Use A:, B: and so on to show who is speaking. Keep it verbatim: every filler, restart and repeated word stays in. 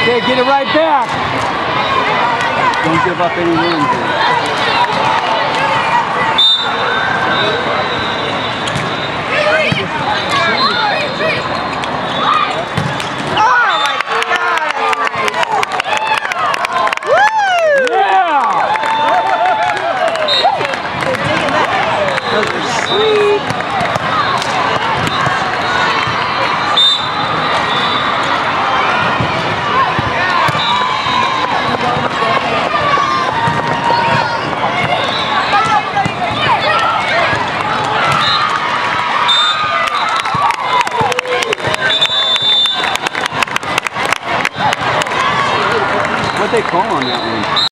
A: Okay, get it right back. Don't give up any room here. What they call on that one?